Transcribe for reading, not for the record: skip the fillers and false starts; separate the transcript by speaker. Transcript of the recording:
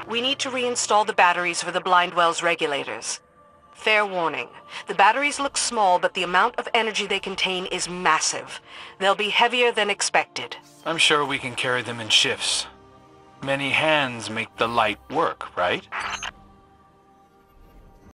Speaker 1: We need to reinstall the batteries for the Blindwell's regulators. Fair warning. The batteries look small, but the amount of energy they contain is massive. They'll be heavier than expected.
Speaker 2: I'm sure we can carry them in shifts. Many hands make the light work, right?